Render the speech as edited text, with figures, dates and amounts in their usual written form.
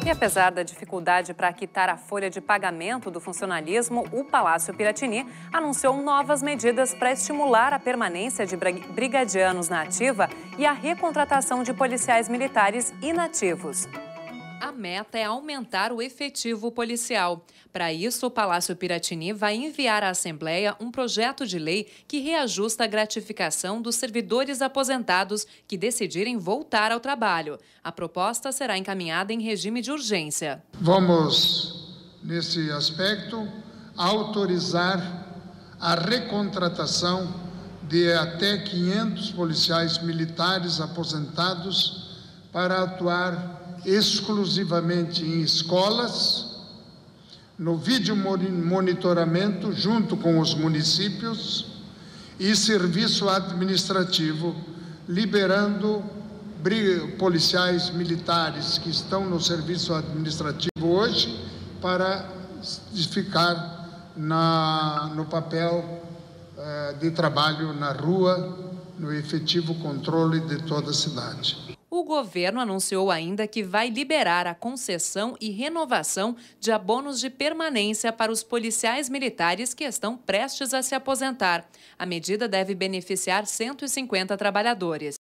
E apesar da dificuldade para quitar a folha de pagamento do funcionalismo, o Palácio Piratini anunciou novas medidas para estimular a permanência de brigadianos na ativa e a recontratação de policiais militares inativos. A meta é aumentar o efetivo policial. Para isso, o Palácio Piratini vai enviar à Assembleia um projeto de lei que reajusta a gratificação dos servidores aposentados que decidirem voltar ao trabalho. A proposta será encaminhada em regime de urgência. Vamos, nesse aspecto, autorizar a recontratação de até 500 policiais militares aposentados para atuar exclusivamente em escolas, no vídeo monitoramento junto com os municípios e serviço administrativo, liberando policiais militares que estão no serviço administrativo hoje para ficar no papel de trabalho na rua, no efetivo controle de toda a cidade. O governo anunciou ainda que vai liberar a concessão e renovação de abonos de permanência para os policiais militares que estão prestes a se aposentar. A medida deve beneficiar 150 trabalhadores.